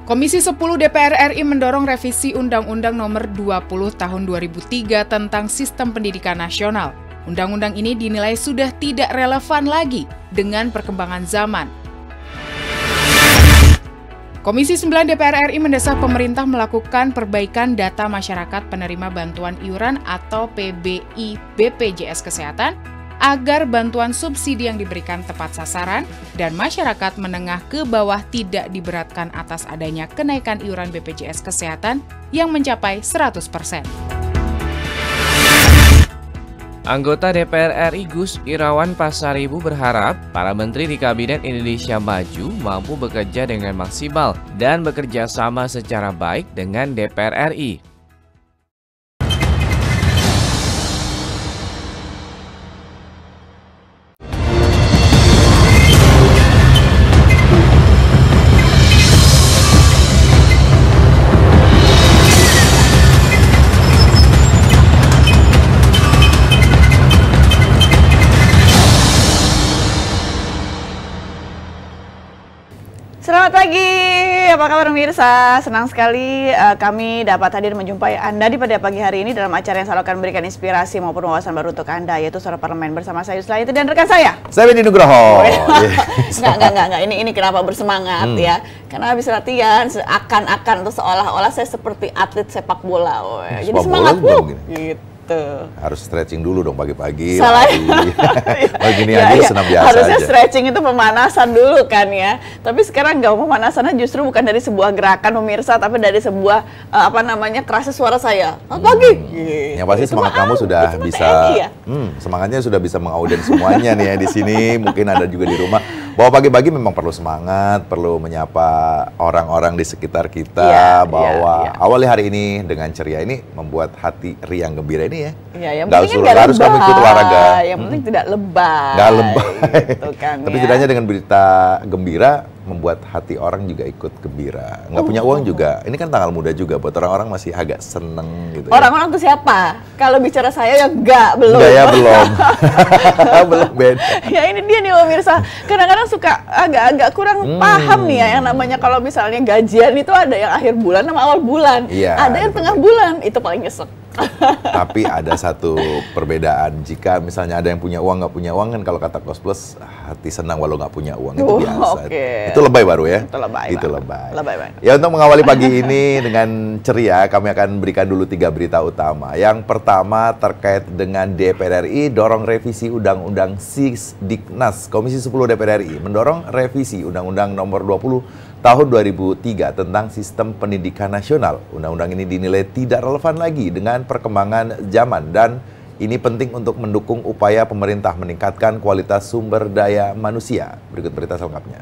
Komisi 10 DPR RI mendorong revisi Undang-Undang Nomor 20 Tahun 2003 tentang Sistem Pendidikan Nasional. Undang-undang ini dinilai sudah tidak relevan lagi dengan perkembangan zaman. Komisi 9 DPR RI mendesak pemerintah melakukan perbaikan data masyarakat penerima bantuan iuran atau PBI BPJS Kesehatan agar bantuan subsidi yang diberikan tepat sasaran dan masyarakat menengah ke bawah tidak diberatkan atas adanya kenaikan iuran BPJS Kesehatan yang mencapai 100%. Anggota DPR RI Gus Irawan Pasaribu berharap para menteri di Kabinet Indonesia Maju mampu bekerja dengan maksimal dan bekerja sama secara baik dengan DPR RI. Selamat pagi, apa kabar pemirsa? Senang sekali kami dapat hadir menjumpai Anda pada pagi hari ini dalam acara yang selalu akan memberikan inspirasi maupun wawasan baru untuk Anda, yaitu Suara Parlemen bersama saya Yuslayati dan rekan saya. Saya Beni Nugroho. Enggak, ini kenapa bersemangat ya? Karena habis latihan seakan-akan atau seolah-olah saya seperti atlet sepak bola. Jadi semangat gitu. Harus stretching dulu dong pagi-pagi. Salah. Gini aja senam biasa harusnya aja. Stretching itu pemanasan dulu kan ya. Tapi sekarang nggak, pemanasannya justru bukan dari sebuah gerakan pemirsa, tapi dari sebuah kerasa suara saya. Pagi. Yang pasti semangat kamu sudah bisa. Ya? Semangatnya sudah bisa mengauden semuanya nih ya di sini. Mungkin ada juga di rumah. Bahwa pagi-pagi memang perlu semangat, perlu menyapa orang-orang di sekitar kita. Awali hari ini dengan ceria ini membuat hati riang gembira ini ya. Iya, yang penting nggak harus kamu ikut olahraga. Yang penting tidak lebay. Nggak lebay. Gitu kan, tapi ya. setidaknya dengan berita gembira membuat hati orang juga ikut gembira. Nggak punya uang juga. Ini kan tanggal muda juga buat orang-orang masih agak seneng gitu. Orang-orang tuh siapa? Kalau bicara saya ya belum. Enggak ya, belum. Belum beda. Ya ini dia nih pemirsa. Kadang-kadang suka agak-agak kurang paham nih ya yang namanya kalau misalnya gajian itu ada yang akhir bulan sama awal bulan. Iya, ada yang tengah bulan, itu paling nyesek. Tapi ada satu perbedaan. Jika misalnya ada yang punya uang, nggak punya uang kan, kalau kata Kos Plus, hati senang walau nggak punya uang, itu biasa. Itu lebay baru ya? Itu lebay. Ya, untuk mengawali pagi ini dengan ceria, kami akan berikan dulu 3 berita utama. Yang pertama terkait dengan DPR RI dorong revisi Undang-Undang Sisdiknas. Komisi 10 DPR RI mendorong revisi Undang-Undang Nomor 20 Tahun 2003 tentang Sistem Pendidikan Nasional. Undang-undang ini dinilai tidak relevan lagi dengan perkembangan zaman dan ini penting untuk mendukung upaya pemerintah meningkatkan kualitas sumber daya manusia. Berikut berita selengkapnya.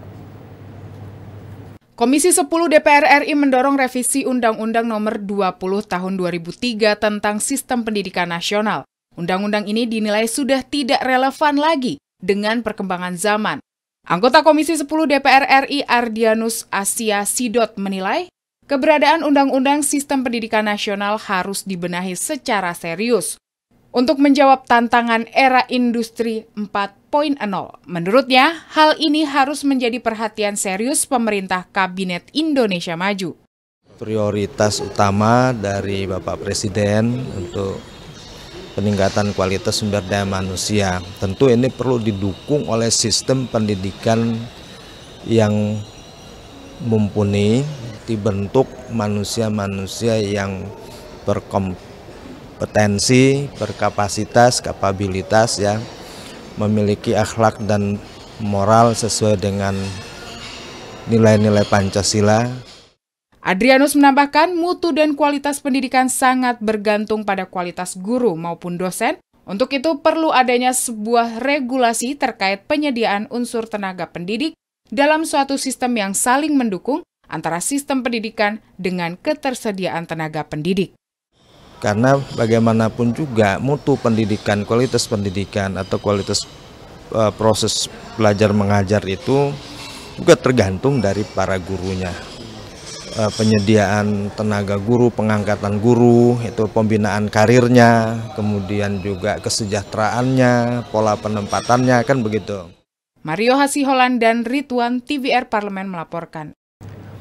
Komisi 10 DPR RI mendorong revisi Undang-Undang Nomor 20 Tahun 2003 tentang Sistem Pendidikan Nasional. Undang-undang ini dinilai sudah tidak relevan lagi dengan perkembangan zaman. Anggota Komisi 10 DPR RI Ardianus Asia Sidot menilai, keberadaan Undang-Undang Sistem Pendidikan Nasional harus dibenahi secara serius untuk menjawab tantangan era industri 4.0. Menurutnya, hal ini harus menjadi perhatian serius pemerintah Kabinet Indonesia Maju. Prioritas utama dari Bapak Presiden untuk peningkatan kualitas sumber daya manusia. Tentu ini perlu didukung oleh sistem pendidikan yang mumpuni, dibentuk manusia-manusia yang berkompetensi, berkapasitas, kapabilitas ya, memiliki akhlak dan moral sesuai dengan nilai-nilai Pancasila. Adrianus menambahkan, mutu dan kualitas pendidikan sangat bergantung pada kualitas guru maupun dosen. Untuk itu perlu adanya sebuah regulasi terkait penyediaan unsur tenaga pendidik dalam suatu sistem yang saling mendukung antara sistem pendidikan dengan ketersediaan tenaga pendidik. Karena bagaimanapun juga mutu pendidikan, kualitas pendidikan atau kualitas proses belajar mengajar itu juga tergantung dari para gurunya. Penyediaan tenaga guru, pengangkatan guru, itu pembinaan karirnya, kemudian juga kesejahteraannya, pola penempatannya, kan begitu. Mario Hasiholan dan Ridwan TVR Parlemen melaporkan.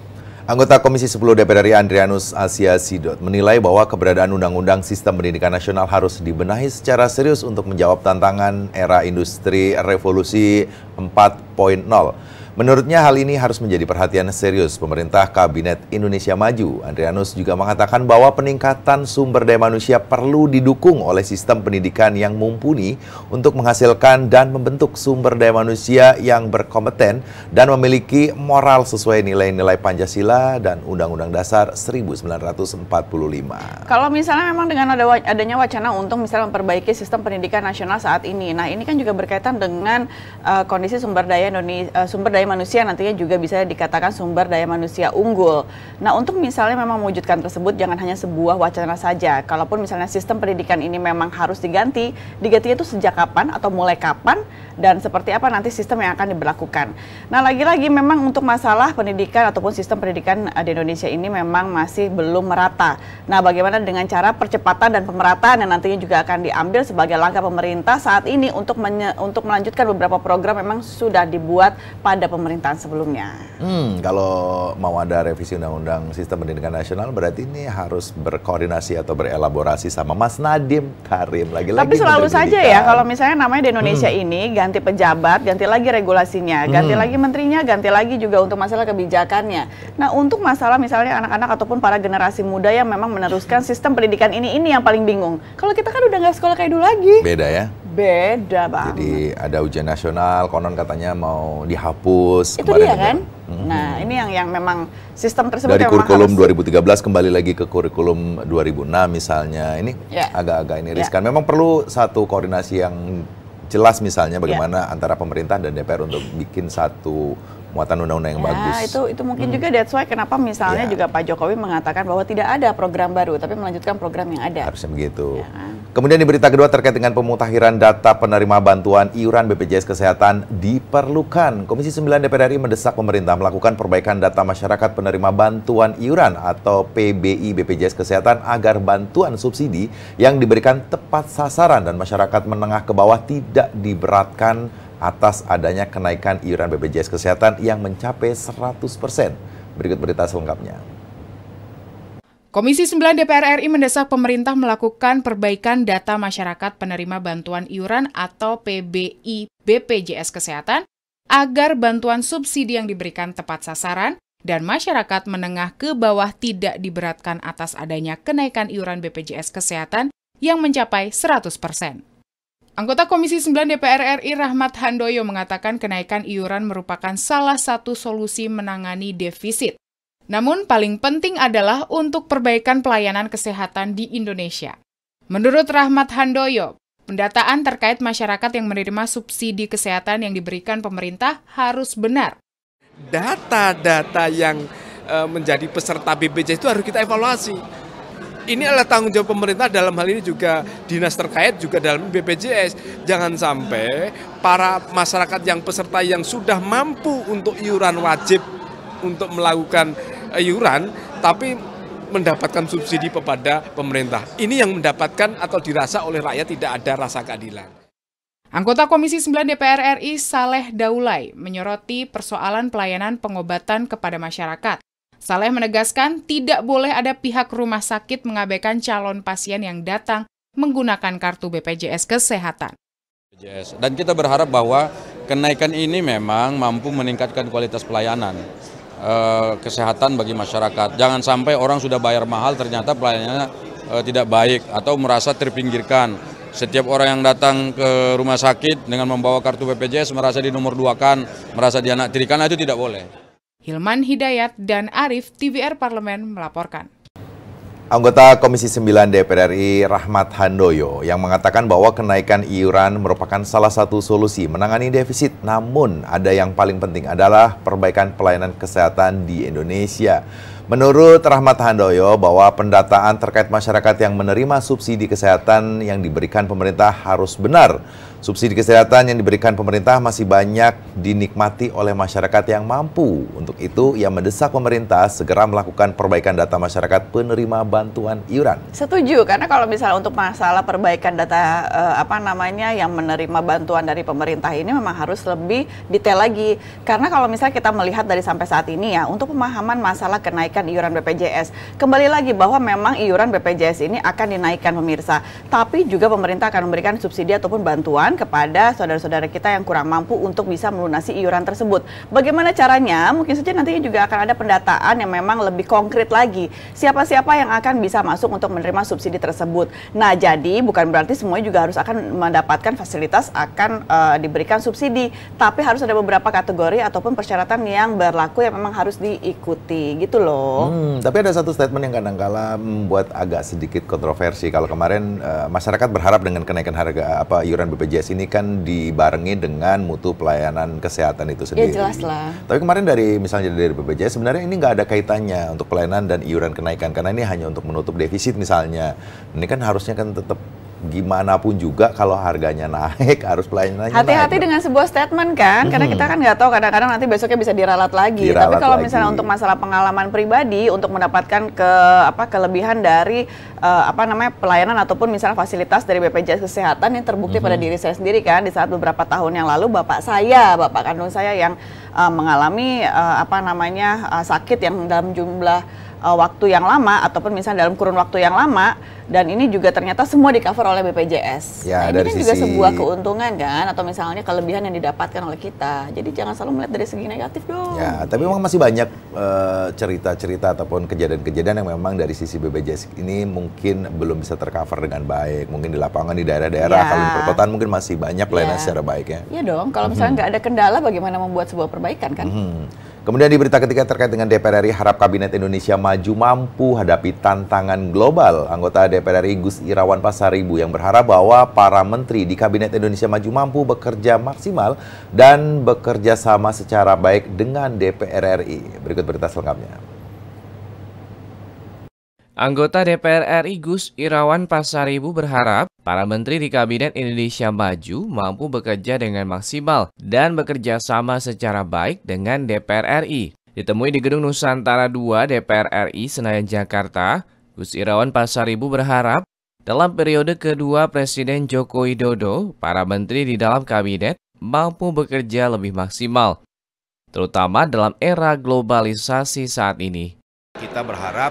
Anggota Komisi 10 DPR RI Andrianus Asia Sidot menilai bahwa keberadaan Undang-Undang Sistem Pendidikan Nasional harus dibenahi secara serius untuk menjawab tantangan era industri revolusi 4.0. Menurutnya hal ini harus menjadi perhatian serius pemerintah Kabinet Indonesia Maju. Andrianus juga mengatakan bahwa peningkatan sumber daya manusia perlu didukung oleh sistem pendidikan yang mumpuni untuk menghasilkan dan membentuk sumber daya manusia yang berkompeten dan memiliki moral sesuai nilai-nilai Pancasila dan Undang-Undang Dasar 1945. Kalau misalnya memang dengan adanya wacana untuk misalnya memperbaiki sistem pendidikan nasional saat ini, nah ini kan juga berkaitan dengan kondisi sumber daya manusia nantinya juga bisa dikatakan sumber daya manusia unggul. Nah, untuk misalnya memang mewujudkan tersebut jangan hanya sebuah wacana saja. Kalaupun misalnya sistem pendidikan ini memang harus digantinya itu sejak kapan atau mulai kapan dan seperti apa nanti sistem yang akan diberlakukan. Nah, lagi-lagi memang untuk masalah pendidikan ataupun sistem pendidikan di Indonesia ini memang masih belum merata. Nah, bagaimana dengan cara percepatan dan pemerataan yang nantinya juga akan diambil sebagai langkah pemerintah saat ini untuk melanjutkan beberapa program memang sudah dibuat pada pemerintahan sebelumnya. Kalau mau ada revisi Undang-Undang Sistem Pendidikan Nasional berarti ini harus berkoordinasi atau berelaborasi sama Mas Nadiem Karim. Lagi-lagi tapi selalu saja ya kalau misalnya namanya di Indonesia ini ganti pejabat, ganti lagi regulasinya, ganti lagi menterinya, ganti lagi juga untuk masalah kebijakannya. Nah, untuk masalah misalnya anak-anak ataupun para generasi muda yang memang meneruskan sistem pendidikan ini yang paling bingung. Kalau kita kan udah nggak sekolah kayak dulu lagi. Beda ya? Beda banget. Jadi ada ujian nasional, konon katanya mau dihapus. Itu dia kan? Nah, ini yang memang sistem tersebut dari yang kurikulum 2013 kembali lagi ke kurikulum 2006 misalnya. Ini agak-agak ini riskan. Memang perlu satu koordinasi yang jelas misalnya bagaimana antara pemerintah dan DPR untuk bikin satu muatan undang-undang yang bagus. Itu mungkin juga that's why kenapa misalnya juga Pak Jokowi mengatakan bahwa tidak ada program baru, tapi melanjutkan program yang ada. Harusnya begitu. Kemudian di berita kedua terkait dengan pemutakhiran data penerima bantuan iuran BPJS Kesehatan diperlukan. Komisi 9 DPR RI mendesak pemerintah melakukan perbaikan data masyarakat penerima bantuan iuran atau PBI BPJS Kesehatan agar bantuan subsidi yang diberikan tepat sasaran dan masyarakat menengah ke bawah tidak diberatkan atas adanya kenaikan iuran BPJS Kesehatan yang mencapai 100%. Berikut berita selengkapnya. Komisi 9 DPR RI mendesak pemerintah melakukan perbaikan data masyarakat penerima bantuan iuran atau PBI BPJS Kesehatan agar bantuan subsidi yang diberikan tepat sasaran dan masyarakat menengah ke bawah tidak diberatkan atas adanya kenaikan iuran BPJS Kesehatan yang mencapai 100%. Anggota Komisi 9 DPR RI Rahmat Handoyo mengatakan kenaikan iuran merupakan salah satu solusi menangani defisit. Namun paling penting adalah untuk perbaikan pelayanan kesehatan di Indonesia. Menurut Rahmat Handoyo, pendataan terkait masyarakat yang menerima subsidi kesehatan yang diberikan pemerintah harus benar. Data-data yang menjadi peserta BPJS itu harus kita evaluasi. Ini adalah tanggung jawab pemerintah dalam hal ini juga dinas terkait juga dalam BPJS. Jangan sampai para masyarakat yang peserta yang sudah mampu untuk iuran wajib untuk melakukan iuran, tapi mendapatkan subsidi kepada pemerintah. Ini yang mendapatkan atau dirasa oleh rakyat tidak ada rasa keadilan. Anggota Komisi 9 DPR RI Saleh Daulay menyoroti persoalan pelayanan pengobatan kepada masyarakat. Saleh menegaskan tidak boleh ada pihak rumah sakit mengabaikan calon pasien yang datang menggunakan kartu BPJS Kesehatan. Dan kita berharap bahwa kenaikan ini memang mampu meningkatkan kualitas pelayanan kesehatan bagi masyarakat. Jangan sampai orang sudah bayar mahal ternyata pelayanannya tidak baik atau merasa terpinggirkan. Setiap orang yang datang ke rumah sakit dengan membawa kartu BPJS merasa di nomor 2-kan, merasa dianaktirikan, itu tidak boleh. Hilman Hidayat dan Arif, TVR Parlemen melaporkan. Anggota Komisi 9 DPR RI Rahmat Handoyo yang mengatakan bahwa kenaikan iuran merupakan salah satu solusi menangani defisit. Namun ada yang paling penting adalah perbaikan pelayanan kesehatan di Indonesia. Menurut Rahmat Handoyo bahwa pendataan terkait masyarakat yang menerima subsidi kesehatan yang diberikan pemerintah harus benar. Subsidi kesehatan yang diberikan pemerintah masih banyak dinikmati oleh masyarakat yang mampu. Untuk itu, ia mendesak pemerintah segera melakukan perbaikan data masyarakat penerima bantuan iuran. Setuju, karena kalau misalnya untuk masalah perbaikan data yang menerima bantuan dari pemerintah ini memang harus lebih detail lagi. Karena kalau misalnya kita melihat dari sampai saat ini ya, untuk pemahaman masalah kenaikan iuran BPJS, kembali lagi bahwa memang iuran BPJS ini akan dinaikkan pemirsa, tapi juga pemerintah akan memberikan subsidi ataupun bantuan kepada saudara-saudara kita yang kurang mampu untuk bisa melunasi iuran tersebut. Bagaimana caranya? Mungkin saja nantinya juga akan ada pendataan yang memang lebih konkret lagi. Siapa-siapa yang akan bisa masuk untuk menerima subsidi tersebut. Nah, jadi bukan berarti semuanya juga harus akan mendapatkan fasilitas akan diberikan subsidi, tapi harus ada beberapa kategori ataupun persyaratan yang berlaku yang memang harus diikuti, gitu loh. Tapi ada satu statement yang kadang-kala membuat agak sedikit kontroversi. Kalau kemarin masyarakat berharap dengan kenaikan harga iuran BPJS ini kan dibarengi dengan mutu pelayanan kesehatan itu sendiri. Ya jelas lah. Tapi kemarin dari BPJS sebenarnya ini nggak ada kaitannya untuk pelayanan dan iuran kenaikan, karena ini hanya untuk menutup defisit misalnya. Ini kan harusnya kan tetap gimana pun juga kalau harganya naik harus pelayanannya naik. Hati-hati dengan sebuah statement kan, karena kita kan nggak tahu, kadang-kadang nanti besoknya bisa diralat lagi. Tapi kalau misalnya untuk masalah pengalaman pribadi untuk mendapatkan kelebihan dari pelayanan ataupun misalnya fasilitas dari BPJS Kesehatan yang terbukti pada diri saya sendiri kan, di saat beberapa tahun yang lalu bapak kandung saya yang mengalami sakit yang dalam jumlah waktu yang lama ataupun misalnya dalam kurun waktu yang lama, dan ini juga ternyata semua di-cover oleh BPJS. Ya, nah, ini kan juga sebuah keuntungan kan, atau misalnya kelebihan yang didapatkan oleh kita. Jadi jangan selalu melihat dari segi negatif dong. Ya, tapi memang masih banyak cerita-cerita ataupun kejadian-kejadian yang memang dari sisi BPJS ini mungkin belum bisa tercover dengan baik. Mungkin di lapangan, di daerah-daerah, kalau di perkotaan mungkin masih banyak pelayanan secara baik ya. Iya dong, kalau misalnya nggak ada kendala bagaimana membuat sebuah perbaikan kan? Kemudian di berita ketiga terkait dengan DPR RI harap Kabinet Indonesia Maju mampu hadapi tantangan global. Anggota DPR RI Gus Irawan Pasaribu yang berharap bahwa para menteri di Kabinet Indonesia Maju mampu bekerja maksimal dan bekerja sama secara baik dengan DPR RI. Berikut berita selengkapnya. Anggota DPR RI Gus Irawan Pasaribu berharap para menteri di Kabinet Indonesia Maju mampu bekerja dengan maksimal dan bekerja sama secara baik dengan DPR RI. Ditemui di Gedung Nusantara 2 DPR RI Senayan Jakarta, Gus Irawan Pasaribu berharap dalam periode kedua Presiden Joko Widodo, para menteri di dalam kabinet mampu bekerja lebih maksimal, terutama dalam era globalisasi saat ini. Kita berharap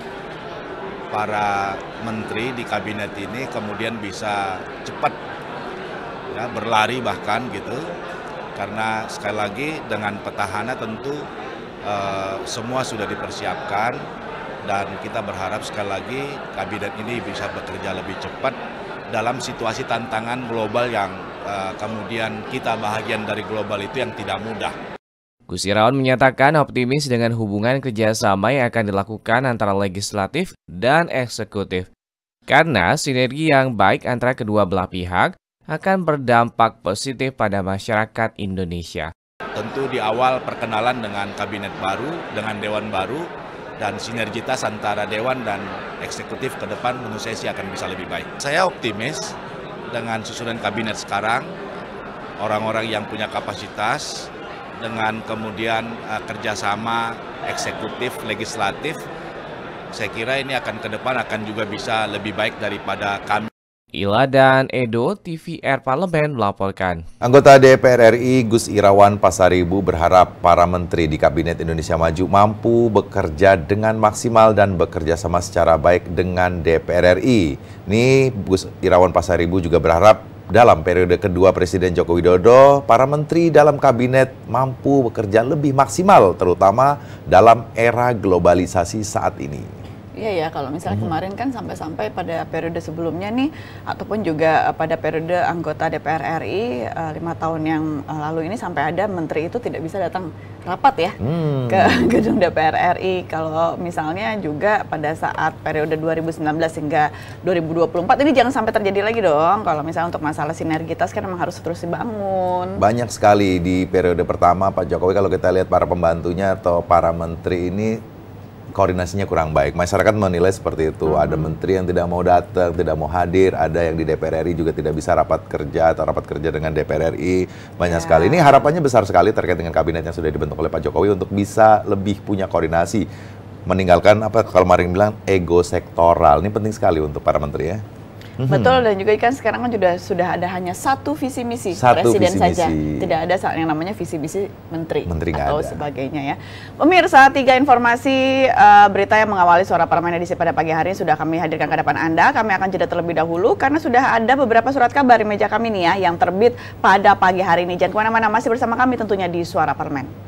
para menteri di kabinet ini kemudian bisa cepat ya, berlari bahkan gitu, karena sekali lagi dengan petahana tentu semua sudah dipersiapkan, dan kita berharap sekali lagi kabinet ini bisa bekerja lebih cepat dalam situasi tantangan global yang kemudian kita bahagian dari global itu yang tidak mudah. Gus Irawan menyatakan optimis dengan hubungan kerjasama yang akan dilakukan antara legislatif dan eksekutif, karena sinergi yang baik antara kedua belah pihak akan berdampak positif pada masyarakat Indonesia. Tentu di awal perkenalan dengan kabinet baru, dengan dewan baru, dan sinergitas antara dewan dan eksekutif ke depan menurut saya sih akan bisa lebih baik. Saya optimis dengan susunan kabinet sekarang, orang-orang yang punya kapasitas, dengan kemudian kerjasama eksekutif, legislatif, saya kira ini akan ke depan akan juga bisa lebih baik daripada kami. Ila dan Edo, TVR Parlemen melaporkan. Anggota DPR RI Gus Irawan Pasaribu berharap para menteri di Kabinet Indonesia Maju mampu bekerja dengan maksimal dan bekerja sama secara baik dengan DPR RI. Ini Gus Irawan Pasaribu juga berharap dalam periode kedua Presiden Joko Widodo, para menteri dalam kabinet mampu bekerja lebih maksimal, terutama dalam era globalisasi saat ini. Iya ya, kalau misalnya kemarin kan sampai-sampai pada periode sebelumnya nih, ataupun juga pada periode anggota DPR RI 5 tahun yang lalu ini, sampai ada menteri itu tidak bisa datang rapat ya ke gedung DPR RI. Kalau misalnya juga pada saat periode 2019 hingga 2024 ini jangan sampai terjadi lagi dong. Kalau misalnya untuk masalah sinergitas kan memang harus terus dibangun. Banyak sekali di periode pertama Pak Jokowi, kalau kita lihat para pembantunya atau para menteri ini koordinasinya kurang baik. Masyarakat menilai seperti itu. Ada menteri yang tidak mau datang, tidak mau hadir. Ada yang di DPR RI juga tidak bisa rapat kerja atau rapat kerja dengan DPR RI. Banyak sekali. Ini harapannya besar sekali terkait dengan kabinet yang sudah dibentuk oleh Pak Jokowi untuk bisa lebih punya koordinasi. Meninggalkan apa kalau Maring bilang ego sektoral. Ini penting sekali untuk para menteri ya. Betul, dan juga kan sekarang kan sudah ada hanya satu visi misi presiden saja, tidak ada yang namanya visi misi menteri atau sebagainya ya. Pemirsa, 3 informasi berita yang mengawali Suara Parlemen edisi pada pagi hari ini sudah kami hadirkan ke hadapan Anda. Kami akan jeda terlebih dahulu karena sudah ada beberapa surat kabar di meja kami nih ya yang terbit pada pagi hari ini. Jangan kemana-mana, masih bersama kami tentunya di Suara Parlemen.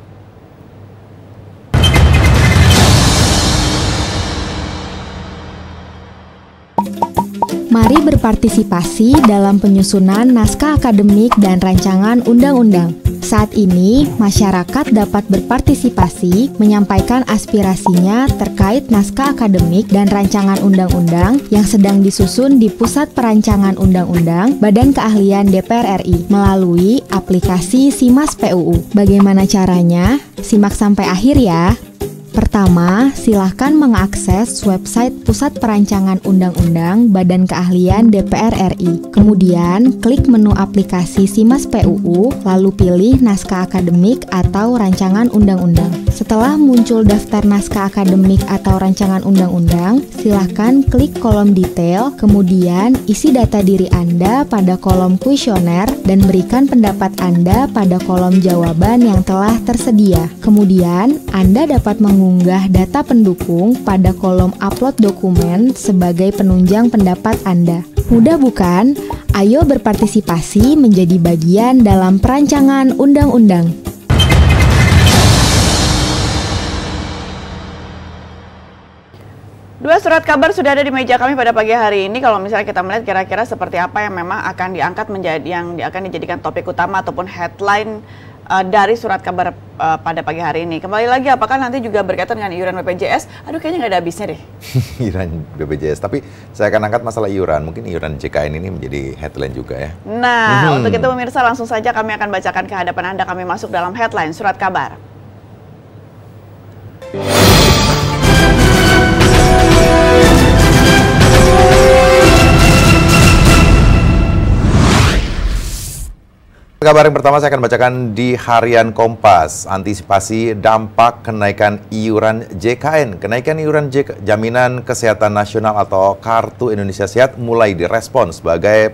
Mari berpartisipasi dalam penyusunan naskah akademik dan rancangan undang-undang. Saat ini, masyarakat dapat berpartisipasi menyampaikan aspirasinya terkait naskah akademik dan rancangan undang-undang yang sedang disusun di Pusat Perancangan Undang-Undang Badan Keahlian DPR RI melalui aplikasi SIMAS PUU. Bagaimana caranya? Simak sampai akhir ya. Pertama, silahkan mengakses website Pusat Perancangan Undang-Undang Badan Keahlian DPR RI. Kemudian, klik menu aplikasi SIMAS PUU, lalu pilih naskah akademik atau rancangan undang-undang. Setelah muncul daftar naskah akademik atau rancangan undang-undang, silahkan klik kolom detail, kemudian isi data diri Anda pada kolom kuesioner dan berikan pendapat Anda pada kolom jawaban yang telah tersedia. Kemudian, Anda dapat mengunggah data pendukung pada kolom upload dokumen sebagai penunjang pendapat Anda. Mudah bukan? Ayo berpartisipasi menjadi bagian dalam perancangan undang-undang. Dua surat kabar sudah ada di meja kami pada pagi hari ini. Kalau misalnya kita melihat kira-kira seperti apa yang memang akan diangkat menjadi yang akan dijadikan topik utama ataupun headline dari surat kabar pada pagi hari ini. Kembali lagi, apakah nanti juga berkaitan dengan iuran BPJS? Aduh, kayaknya nggak ada habisnya deh. Iuran BPJS, tapi saya akan angkat masalah iuran. Mungkin iuran JKN ini menjadi headline juga ya. Nah, untuk itu pemirsa langsung saja kami akan bacakan ke hadapan Anda. Kami masuk dalam headline surat kabar. Kabar yang pertama saya akan bacakan di Harian Kompas. Antisipasi dampak kenaikan iuran JKN. Kenaikan iuran Jaminan Kesehatan Nasional atau Kartu Indonesia Sehat mulai direspon sebagian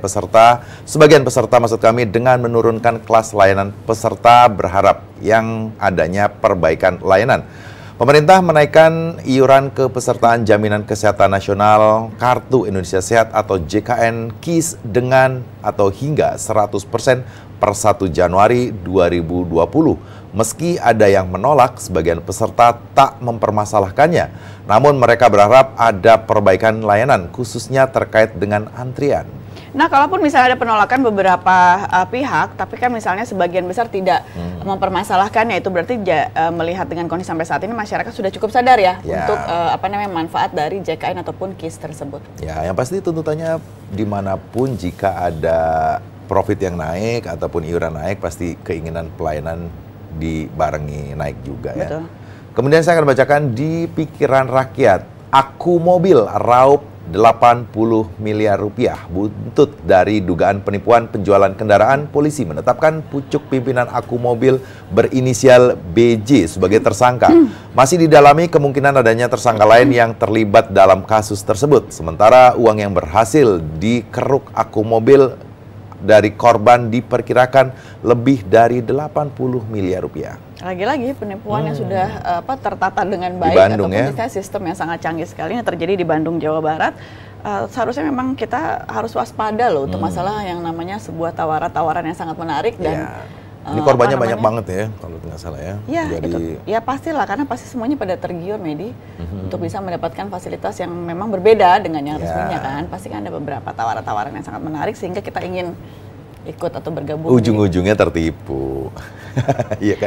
peserta maksud kami dengan menurunkan kelas layanan peserta berharap yang adanya perbaikan layanan. Pemerintah menaikkan iuran kepesertaan Jaminan Kesehatan Nasional Kartu Indonesia Sehat atau JKN KIS dengan atau hingga 100% per 1 Januari 2020. Meski ada yang menolak, sebagian peserta tak mempermasalahkannya. Namun mereka berharap ada perbaikan layanan khususnya terkait dengan antrian. Nah, kalaupun misalnya ada penolakan beberapa pihak, tapi kan misalnya sebagian besar tidak mempermasalahkannya, itu berarti melihat dengan kondisi sampai saat ini masyarakat sudah cukup sadar ya untuk manfaat dari JKN ataupun KIS tersebut. Ya, yang pasti tuntutannya dimanapun jika ada profit yang naik ataupun iuran naik, pasti keinginan pelayanan dibarengi naik juga ya. Betul. Kemudian saya akan bacakan di Pikiran Rakyat, Aku Mobil raup 80 miliar rupiah. Buntut dari dugaan penipuan penjualan kendaraan, polisi menetapkan pucuk pimpinan Aku Mobil berinisial BJ sebagai tersangka. Masih didalami kemungkinan adanya tersangka lain yang terlibat dalam kasus tersebut. Sementara uang yang berhasil dikeruk Aku Mobil dari korban diperkirakan lebih dari 80 miliar rupiah. Lagi-lagi penipuan yang sudah tertata dengan baik, Bandung, ataupun sistem yang sangat canggih sekali yang terjadi di Bandung, Jawa Barat. Seharusnya memang kita harus waspada loh untuk masalah yang namanya sebuah tawaran yang sangat menarik dan ini korbannya banyak banget ya kalau nggak salah ya. Ya, jadi ya pastilah, karena pasti semuanya pada tergiur Medi untuk bisa mendapatkan fasilitas yang memang berbeda dengan yang resminya kan. Pasti kan ada beberapa tawaran-tawaran yang sangat menarik sehingga kita ingin ikut atau bergabung. Ujung-ujungnya tertipu. Iya kan?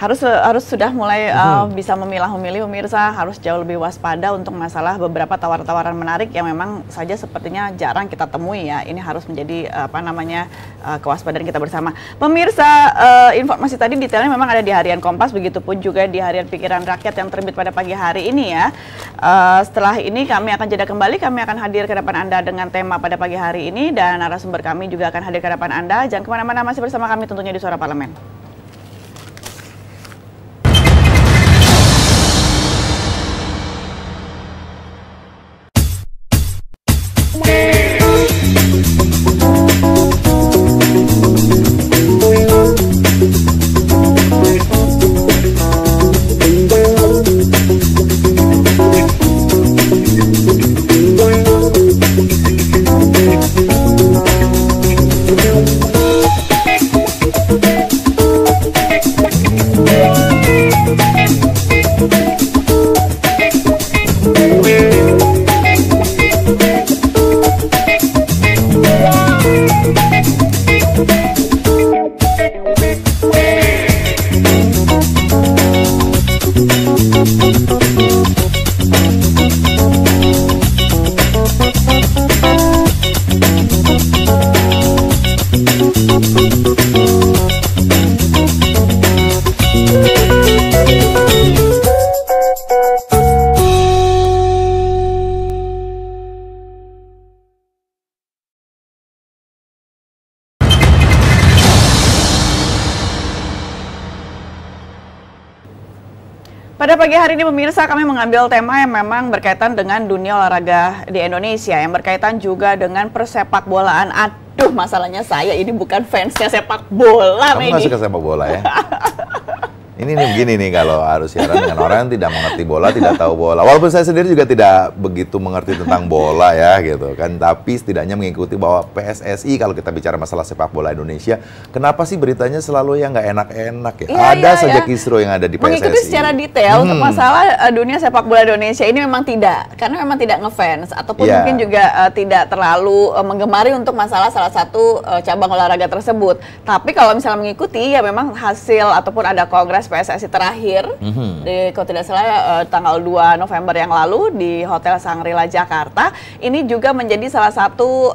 harus sudah mulai bisa memilah-memilih pemirsa, harus jauh lebih waspada untuk masalah beberapa tawaran-tawaran menarik yang memang saja sepertinya jarang kita temui ya. Ini harus menjadi kewaspadaan kita bersama. Pemirsa, informasi tadi detailnya memang ada di Harian Kompas, begitupun juga di Harian Pikiran Rakyat yang terbit pada pagi hari ini ya. Setelah ini kami akan jeda kembali, kami akan hadir ke depan Anda dengan tema pada pagi hari ini, dan narasumber kami juga akan hadir ke depan Anda. Jangan kemana-mana, masih bersama kami tentunya di Suara Parlemen. Pada pagi hari ini pemirsa, kami mengambil tema yang memang berkaitan dengan dunia olahraga di Indonesia, yang berkaitan juga dengan persepak bolaan. Aduh, masalahnya saya ini bukan fansnya sepak bola. Kamu nggak suka sepak bola ya? Ini nih begini nih, kalau harus siaran dengan orang yang tidak mengerti bola, tidak tahu bola. Walaupun saya sendiri juga tidak begitu mengerti tentang bola ya gitu kan. Tapi setidaknya mengikuti bahwa PSSI, kalau kita bicara masalah sepak bola Indonesia, kenapa sih beritanya selalu yang nggak enak-enak ya? Ada saja kisruh yang ada di PSSI. Mengikuti secara detail untuk masalah dunia sepak bola Indonesia ini memang tidak. Karena memang tidak ngefans. Ataupun mungkin juga tidak terlalu menggemari untuk masalah salah satu cabang olahraga tersebut. Tapi kalau misalnya mengikuti, ya memang hasil ataupun ada kongres PSSI terakhir kalau tidak salah tanggal 2 November yang lalu di Hotel Shangri-La Jakarta, ini juga menjadi salah satu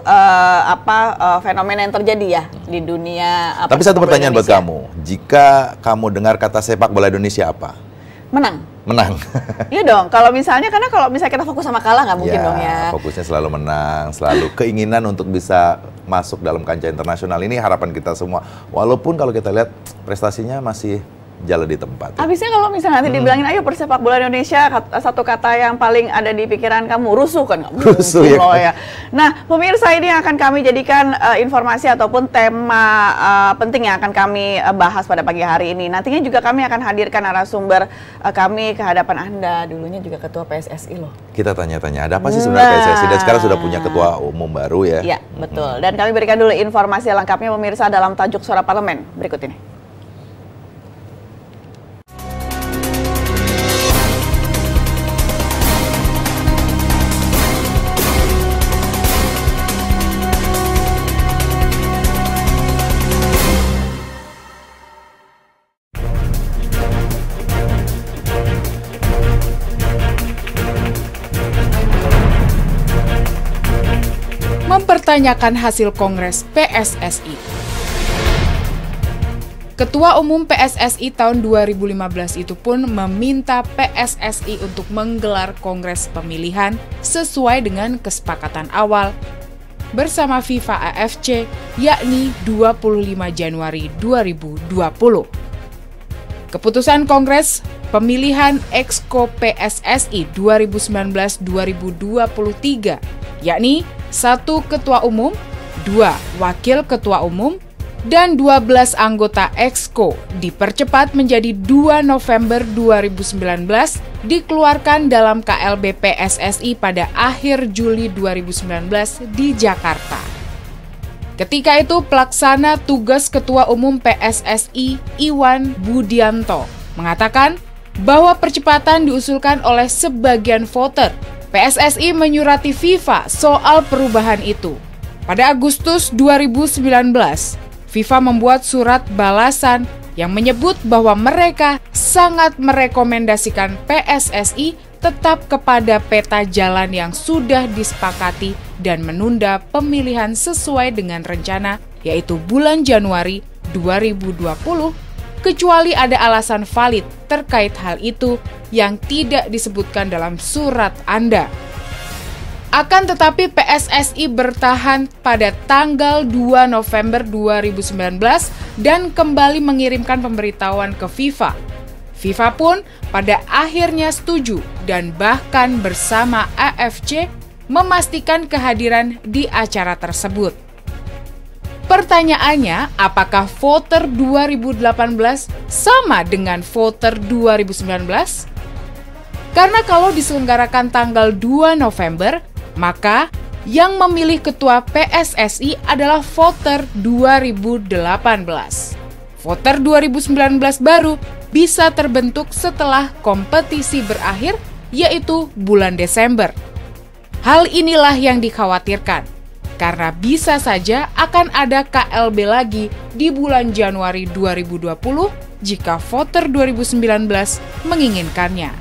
fenomena yang terjadi ya di dunia. Tapi satu pertanyaan buat kamu, jika kamu dengar kata sepak bola Indonesia apa? Menang. Iya dong, kalau misalnya kita fokus sama kalah nggak mungkin dong ya. Fokusnya selalu menang, selalu keinginan untuk bisa masuk dalam kancah internasional, ini harapan kita semua. Walaupun kalau kita lihat prestasinya masih jalan di tempat. Habisnya kalau misalnya nanti dibilangin, ayo persepak bola Indonesia, satu kata yang paling ada di pikiran kamu, rusuh kan? Rusuh ya, kan? Ya. Nah, pemirsa, ini akan kami jadikan informasi ataupun tema penting yang akan kami bahas pada pagi hari ini. Nantinya juga kami akan hadirkan narasumber kami ke hadapan Anda. Dulunya juga ketua PSSI loh. Kita tanya-tanya, ada apa sih sebenarnya PSSI? Dan sekarang sudah punya ketua umum baru ya? Iya, betul. Dan kami berikan dulu informasi lengkapnya pemirsa dalam tajuk Suara Parlemen berikut ini. Mempertanyakan hasil Kongres PSSI. Ketua Umum PSSI tahun 2015 itu pun meminta PSSI untuk menggelar Kongres pemilihan sesuai dengan kesepakatan awal bersama FIFA AFC, yakni 25 Januari 2020. Keputusan Kongres pemilihan Exco PSSI 2019-2023, yakni 1 Ketua Umum, 2 Wakil Ketua Umum, dan 12 anggota Exco dipercepat menjadi 2 November 2019 dikeluarkan dalam KLB PSSI pada akhir Juli 2019 di Jakarta. Ketika itu pelaksana tugas Ketua Umum PSSI Iwan Budianto mengatakan bahwa percepatan diusulkan oleh sebagian voter. PSSI menyurati FIFA soal perubahan itu. Pada Agustus 2019, FIFA membuat surat balasan yang menyebut bahwa mereka sangat merekomendasikan PSSI tetap kepada peta jalan yang sudah disepakati dan menunda pemilihan sesuai dengan rencana, yaitu bulan Januari 2020, kecuali ada alasan valid terkait hal itu yang tidak disebutkan dalam surat Anda. Akan tetapi PSSI bertahan pada tanggal 2 November 2019 dan kembali mengirimkan pemberitahuan ke FIFA. FIFA pun pada akhirnya setuju dan bahkan bersama AFC memastikan kehadiran di acara tersebut. Pertanyaannya, apakah voter 2018 sama dengan voter 2019? Karena kalau diselenggarakan tanggal 2 November, maka yang memilih ketua PSSI adalah voter 2018. Voter 2019 baru bisa terbentuk setelah kompetisi berakhir, yaitu bulan Desember. Hal inilah yang dikhawatirkan, karena bisa saja akan ada KLB lagi di bulan Januari 2020 jika voter 2019 menginginkannya.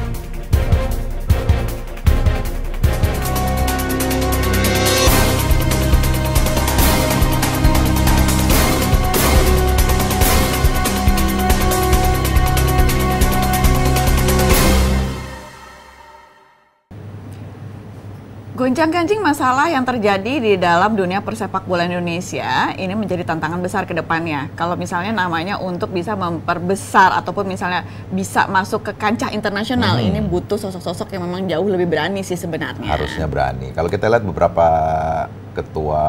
Gonjang-ganjing masalah yang terjadi di dalam dunia persepak bola Indonesia ini menjadi tantangan besar ke depannya. Kalau misalnya namanya untuk bisa memperbesar ataupun misalnya bisa masuk ke kancah internasional, ini butuh sosok-sosok yang memang jauh lebih berani sih sebenarnya. Harusnya berani. Kalau kita lihat beberapa ketua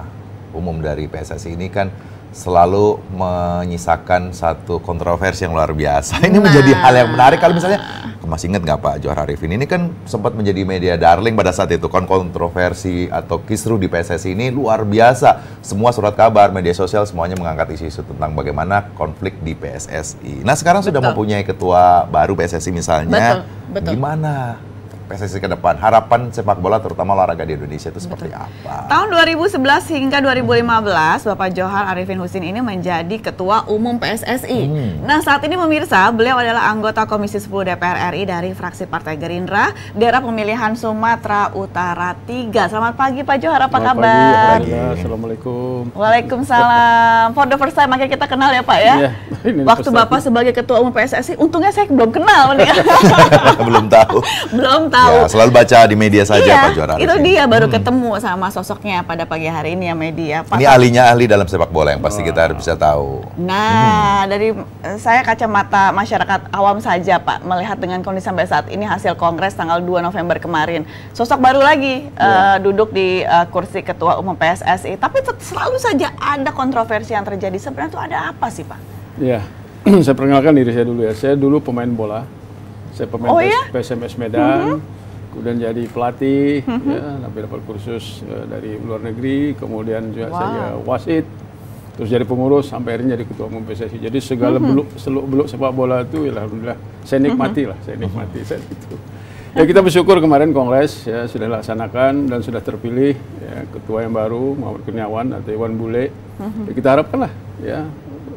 umum dari PSSI ini kan selalu menyisakan satu kontroversi yang luar biasa. Ini menjadi hal yang menarik. Kalau misalnya, masih ingat nggak Pak Johar Arifin? Ini kan sempat menjadi media darling pada saat itu. Kontroversi atau kisruh di PSSI ini luar biasa. Semua surat kabar, media sosial, semuanya mengangkat isu-isu tentang bagaimana konflik di PSSI. Nah sekarang sudah mempunyai ketua baru PSSI misalnya. Betul. Gimana PSSI ke depan? Harapan sepak bola terutama olahraga di Indonesia itu seperti apa? Tahun 2011 hingga 2015, Bapak Johar Arifin Husin ini menjadi Ketua Umum PSSI. Nah saat ini pemirsa, beliau adalah anggota Komisi 10 DPR RI dari fraksi Partai Gerindra, daerah pemilihan Sumatera Utara 3. Selamat pagi Pak Johar, apa kabar? Pagi, Assalamualaikum. Waalaikumsalam. For the first time makanya kita kenal ya Pak ya? Iya, waktu Bapak sebagai Ketua Umum PSSI, untungnya saya belum kenal nih. Belum tahu. Belum tahu. Ya, selalu baca di media saja iya, Pak Johar Arifin. Itu dia baru ketemu sama sosoknya pada pagi hari ini ya media. Pak, ini ahli dalam sepak bola yang pasti kita harus bisa tahu. Nah, dari saya kacamata masyarakat awam saja Pak, melihat dengan kondisi sampai saat ini hasil kongres tanggal 2 November kemarin. Sosok baru lagi duduk di kursi Ketua Umum PSSI, tapi selalu saja ada kontroversi yang terjadi. Sebenarnya itu ada apa sih Pak? Iya, saya perkenalkan diri saya dulu ya. Saya dulu pemain bola. Saya pemain PSMS Medan, kemudian jadi pelatih, ya, sampai dapat kursus dari luar negeri, kemudian juga saya wasit, terus jadi pengurus, sampai akhirnya jadi ketua umum PSSI. Jadi segala seluk-beluk sepak bola itu, ya alhamdulillah, saya nikmati lah, saya nikmati saat itu. Ya kita bersyukur kemarin kongres ya sudah dilaksanakan dan sudah terpilih ya, ketua yang baru Muhammad Kurniawan atau Iwan Bule. Ya, kita harapkan lah ya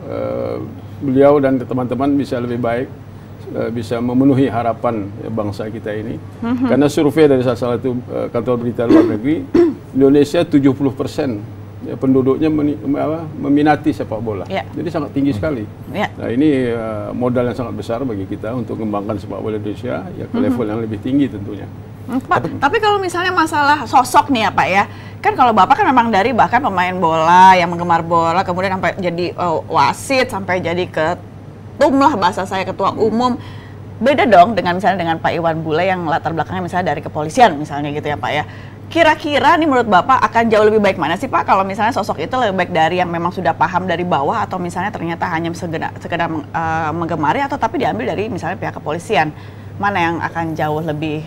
beliau dan teman-teman bisa lebih baik, bisa memenuhi harapan bangsa kita ini. Karena survei dari salah satu kantor berita luar negeri, Indonesia 70% ya, penduduknya meminati sepak bola. Jadi sangat tinggi sekali. Nah ini modal yang sangat besar bagi kita untuk mengembangkan sepak bola Indonesia ya ke level yang lebih tinggi tentunya. Pak, tapi kalau misalnya masalah sosok nih ya Pak ya, kan kalau Bapak kan memang dari bahkan pemain bola yang menggemar bola, kemudian sampai jadi wasit, sampai jadi lah bahasa saya ketua umum, beda dong dengan misalnya dengan Pak Iwan Bule yang latar belakangnya misalnya dari kepolisian misalnya gitu ya Pak ya. Kira-kira nih menurut Bapak akan jauh lebih baik mana sih Pak kalau misalnya sosok itu lebih baik dari yang memang sudah paham dari bawah atau misalnya ternyata hanya sekedar menggemari atau tapi diambil dari misalnya pihak kepolisian, mana yang akan jauh lebih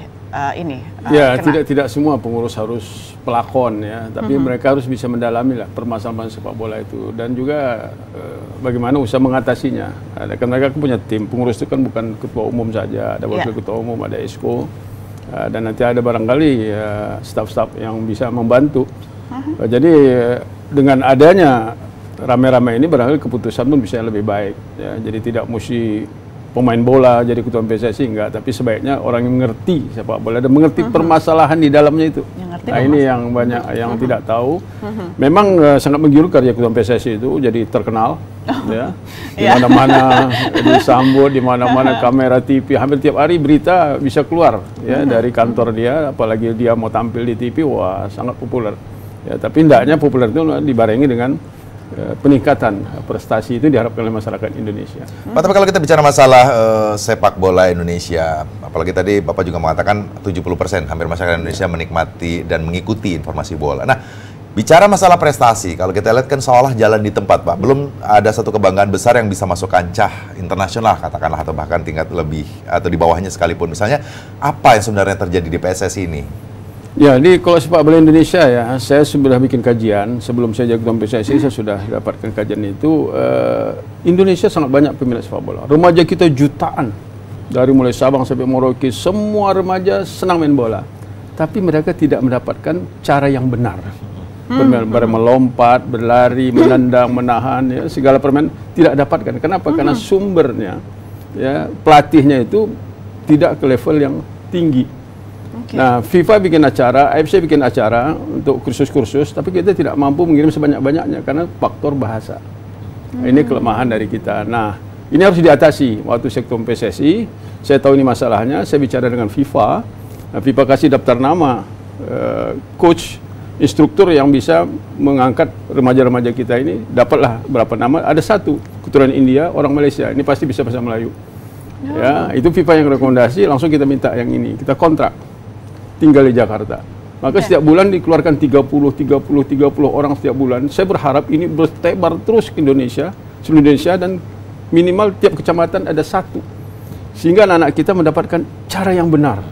tidak semua pengurus harus pelakon ya, tapi mereka harus bisa mendalami lah permasalahan sepak bola itu dan juga bagaimana usaha mengatasinya. Kan mereka punya tim pengurus itu kan bukan ketua umum saja, ada wakil ketua umum, ada esko dan nanti ada barangkali staf-staf yang bisa membantu. Jadi dengan adanya rame-rame ini barangkali keputusan pun bisa lebih baik. Ya. Jadi tidak mesti pemain bola jadi ketua PSSI, enggak, tapi sebaiknya orang yang mengerti sepak bola dan mengerti permasalahan di dalamnya itu. Nah ini yang banyak yang tidak tahu. Memang sangat menggiurkan ya ketua PSSI itu jadi terkenal. Ya, di mana-mana disambut, di mana-mana kamera TV, hampir tiap hari berita bisa keluar ya dari kantor dia, apalagi dia mau tampil di TV, wah sangat populer. Ya, tapi hendaknya populer itu dibarengi dengan peningkatan prestasi itu diharapkan oleh masyarakat Indonesia. Pak, tapi kalau kita bicara masalah sepak bola Indonesia, apalagi tadi Bapak juga mengatakan 70% hampir masyarakat Indonesia menikmati dan mengikuti informasi bola. Nah, bicara masalah prestasi, kalau kita lihat kan seolah jalan di tempat, Pak. Belum ada satu kebanggaan besar yang bisa masuk kancah internasional, katakanlah, atau bahkan tingkat lebih atau di bawahnya sekalipun. Misalnya, apa yang sebenarnya terjadi di PSSI ini? Ya, di kalau sepak bola Indonesia ya, saya sudah bikin kajian sebelum saya jadi ketua PSSI, saya sudah dapatkan kajian itu. Indonesia sangat banyak peminat sepak bola. Remaja kita jutaan, dari mulai Sabang sampai Merauke, semua remaja senang main bola. Tapi mereka tidak mendapatkan cara yang benar. Melompat, berlari, menendang, menahan, ya, segala permainan tidak dapatkan. Kenapa? Karena sumbernya, ya, pelatihnya itu tidak ke level yang tinggi. Nah, FIFA bikin acara, AFC bikin acara untuk kursus-kursus, tapi kita tidak mampu mengirim sebanyak-banyaknya karena faktor bahasa. Ini kelemahan dari kita. Nah, ini harus diatasi. Waktu saya ketua PSSI, saya tahu ini masalahnya, saya bicara dengan FIFA. Nah, FIFA kasih daftar nama coach, instruktur yang bisa mengangkat remaja-remaja kita ini. Dapatlah berapa nama, ada satu keturunan India, orang Malaysia, ini pasti bisa bahasa Melayu. Ya, itu FIFA yang rekomendasi, langsung kita minta yang ini, kita kontrak. Tinggal di Jakarta. Maka setiap bulan dikeluarkan 30 orang setiap bulan. Saya berharap ini bertebar terus ke Indonesia, seluruh Indonesia, dan minimal tiap kecamatan ada satu. Sehingga anak-anak kita mendapatkan cara yang benar.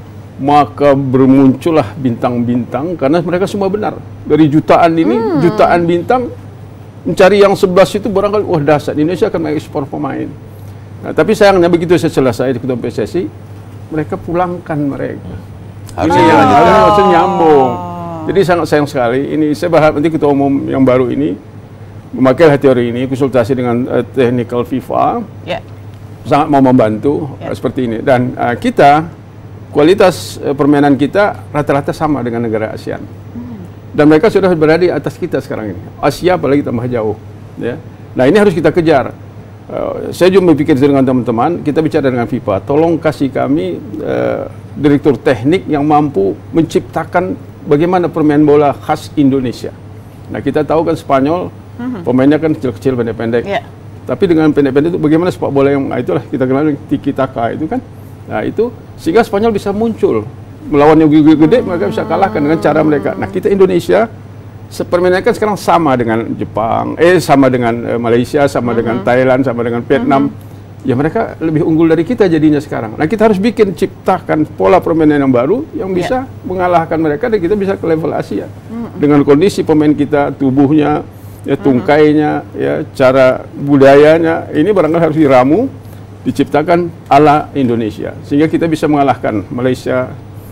Maka bermuncullah bintang-bintang karena mereka semua benar. Dari jutaan ini, jutaan bintang, mencari yang 11 itu barangkali, wah dahsyat, Indonesia akan mengekspor pemain. Nah, tapi sayangnya begitu saya selesai di ketua PSSI, mereka pulangkan mereka. Harusnya nyambung. Jadi sangat sayang sekali. Ini saya berharap nanti ketua umum yang baru ini memakai teori ini, konsultasi dengan technical FIFA, sangat mau membantu seperti ini. Dan kita kualitas permainan kita rata-rata sama dengan negara ASEAN. Dan mereka sudah berada di atas kita sekarang ini. Asia apalagi tambah jauh. Ya. Nah ini harus kita kejar. Saya juga berpikir dengan teman-teman, kita bicara dengan FIFA, tolong kasih kami direktur teknik yang mampu menciptakan bagaimana permainan bola khas Indonesia. Nah kita tahu kan Spanyol, pemainnya kan kecil-kecil, pendek-pendek. Tapi dengan pendek-pendek itu bagaimana sepak bola yang itulah kita kenal tiki taka itu kan. Nah itu sehingga Spanyol bisa muncul melawan yang gede, mereka bisa kalahkan dengan cara mereka. Nah kita Indonesia permainan kan sekarang sama dengan Jepang, sama dengan Malaysia, sama dengan Thailand, sama dengan Vietnam. Ya mereka lebih unggul dari kita jadinya sekarang. Nah kita harus ciptakan pola permainan yang baru yang bisa mengalahkan mereka dan kita bisa ke level Asia. Dengan kondisi pemain kita, tubuhnya, ya tungkainya, ya cara budayanya, ini barangkali harus diramu, diciptakan ala Indonesia sehingga kita bisa mengalahkan Malaysia,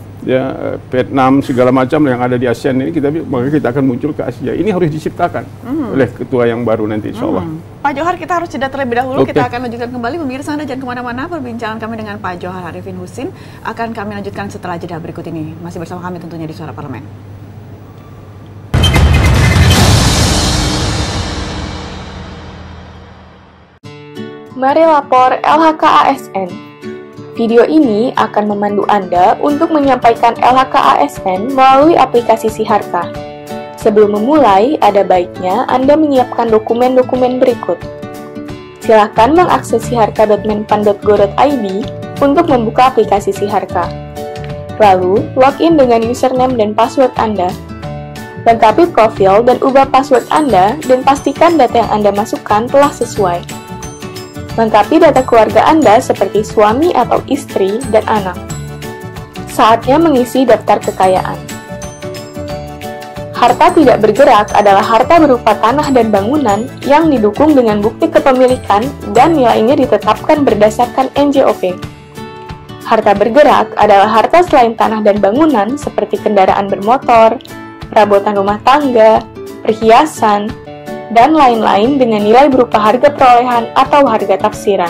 ya Vietnam, segala macam yang ada di ASEAN ini, maka kita akan muncul ke Asia. Ini harus diciptakan oleh ketua yang baru nanti, insya Allah. Pak Johar, kita harus jeda terlebih dahulu. Kita akan lanjutkan kembali. Pemirsa, Anda jangan kemana-mana. Perbincangan kami dengan Pak Johar Arifin Husin akan kami lanjutkan setelah jeda berikut ini. Masih bersama kami tentunya di Suara Parlemen. Mari lapor LHK-ASN. Video ini akan memandu Anda untuk menyampaikan LHK-ASN melalui aplikasi Siharka. Sebelum memulai, ada baiknya Anda menyiapkan dokumen-dokumen berikut. Silakan mengakses siharka.menpan.go.id untuk membuka aplikasi Siharka. Lalu, login dengan username dan password Anda. Lengkapi profil dan ubah password Anda dan pastikan data yang Anda masukkan telah sesuai. Lengkapi data keluarga Anda seperti suami atau istri dan anak. Saatnya mengisi daftar kekayaan. Harta tidak bergerak adalah harta berupa tanah dan bangunan yang didukung dengan bukti kepemilikan dan nilainya ditetapkan berdasarkan NJOP. Harta bergerak adalah harta selain tanah dan bangunan seperti kendaraan bermotor, perabotan rumah tangga, perhiasan, dan lain-lain dengan nilai berupa harga perolehan atau harga tafsiran.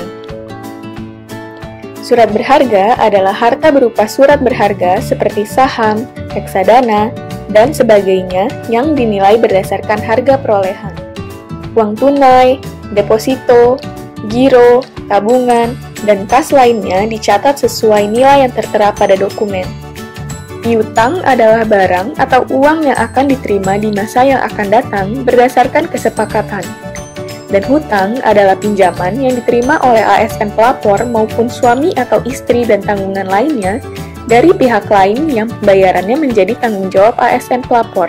Surat berharga adalah harta berupa surat berharga seperti saham, reksadana, dan sebagainya yang dinilai berdasarkan harga perolehan. Uang tunai, deposito, giro, tabungan, dan kas lainnya dicatat sesuai nilai yang tertera pada dokumen. Piutang adalah barang atau uang yang akan diterima di masa yang akan datang berdasarkan kesepakatan. Dan hutang adalah pinjaman yang diterima oleh ASN pelapor maupun suami atau istri dan tanggungan lainnya dari pihak lain yang pembayarannya menjadi tanggung jawab ASN pelapor.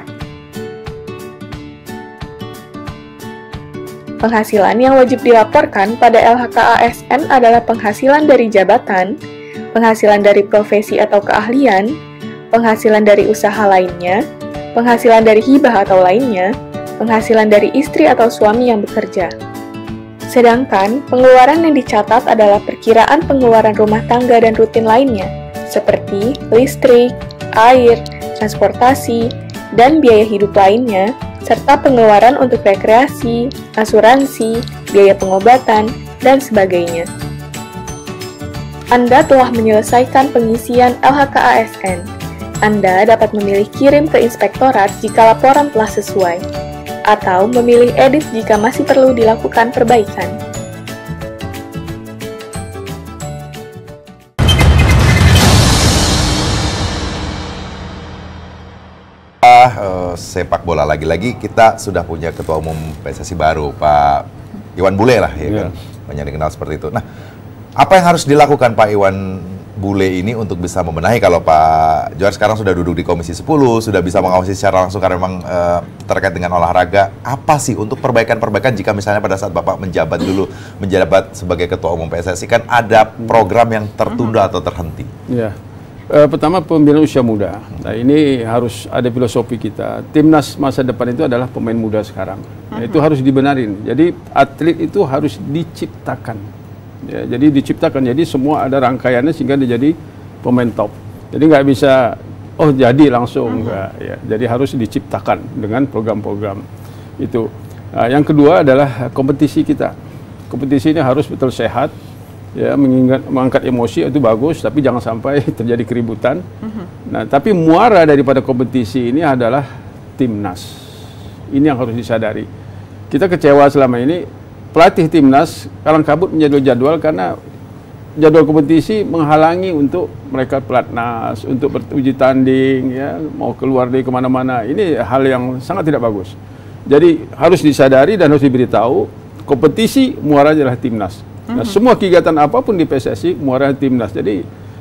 Penghasilan yang wajib dilaporkan pada LHK-ASN adalah penghasilan dari jabatan, penghasilan dari profesi atau keahlian, penghasilan dari usaha lainnya, penghasilan dari hibah atau lainnya, penghasilan dari istri atau suami yang bekerja. Sedangkan, pengeluaran yang dicatat adalah perkiraan pengeluaran rumah tangga dan rutin lainnya, seperti listrik, air, transportasi, dan biaya hidup lainnya, serta pengeluaran untuk rekreasi, asuransi, biaya pengobatan, dan sebagainya. Anda telah menyelesaikan pengisian LHK-ASN. Anda dapat memilih kirim ke inspektorat jika laporan telah sesuai, atau memilih edit jika masih perlu dilakukan perbaikan. Sepak bola lagi-lagi kita sudah punya ketua umum PSSI baru, Pak Iwan Bule lah, ya kan, banyak dikenal seperti itu. Nah, apa yang harus dilakukan Pak Iwan Bule ini untuk bisa membenahi? Kalau Pak Johar sekarang sudah duduk di Komisi 10, sudah bisa mengawasi secara langsung karena memang terkait dengan olahraga. Apa sih untuk perbaikan-perbaikan jika misalnya pada saat Bapak menjabat sebagai ketua umum PSSI kan ada program yang tertunda atau terhenti? Ya. Pertama, pembinaan usia muda. Nah, ini harus ada filosofi kita. Timnas masa depan itu adalah pemain muda sekarang. Nah, itu harus dibenarin. Jadi atlet itu harus diciptakan. Ya, jadi diciptakan. Jadi semua ada rangkaiannya sehingga dia jadi pemain top. Jadi nggak bisa, oh jadi langsung enggak. Ya, jadi harus diciptakan dengan program-program itu. Nah, yang kedua adalah kompetisi kita. Kompetisi ini harus betul sehat. Ya, mengangkat emosi itu bagus, tapi jangan sampai terjadi keributan. Nah, tapi muara daripada kompetisi ini adalah timnas. Ini yang harus disadari. Kita kecewa selama ini, pelatih timnas kalang kabut menjadwal karena jadwal kompetisi menghalangi untuk mereka pelatnas, untuk beruji tanding, ya, mau keluar dari kemana-mana. Ini hal yang sangat tidak bagus. Jadi harus disadari dan harus diberitahu, kompetisi muara adalah timnas. Nah, semua kegiatan apapun di PSSI muara timnas. Jadi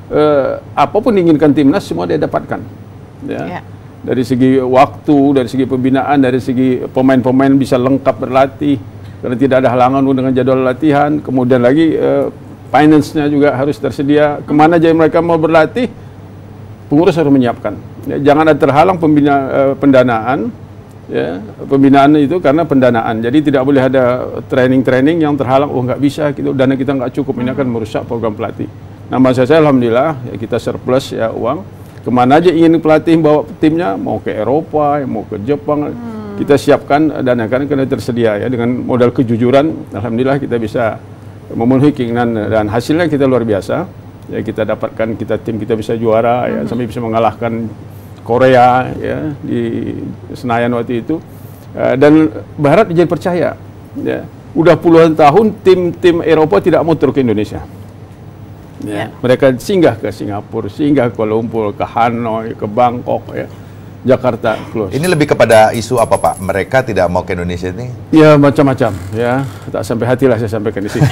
apapun diinginkan timnas semua dia dapatkan. Ya. Dari segi waktu, dari segi pembinaan, dari segi pemain-pemain bisa lengkap berlatih karena tidak ada halangan dengan jadwal latihan. Kemudian lagi finance-nya juga harus tersedia. Kemana aja mereka mau berlatih, pengurus harus menyiapkan. Ya, jangan ada terhalang pendanaan. Ya, pembinaan itu karena pendanaan, jadi tidak boleh ada training-training yang terhalang, oh nggak bisa, gitu, dana kita nggak cukup, ini akan merusak program pelatih. Nah, maksud saya alhamdulillah ya, kita surplus ya uang, kemana aja ingin pelatih bawa timnya, mau ke Eropa, mau ke Jepang, kita siapkan dana karena tersedia ya, dengan modal kejujuran, alhamdulillah kita bisa memenuhi keinginan dan hasilnya kita luar biasa. Ya, kita dapatkan tim kita bisa juara ya, sampai bisa mengalahkan Korea ya di Senayan waktu itu, dan berharap jadi percaya ya, udah puluhan tahun tim Eropa tidak mau turun ke Indonesia ya. Mereka singgah ke Singapura, singgah ke Kuala Lumpur, ke Hanoi, ke Bangkok ya, Jakarta close. Ini lebih kepada isu apa Pak? Mereka tidak mau ke Indonesia ini? Ya macam-macam ya, tak sampai hati lah saya sampaikan di sini.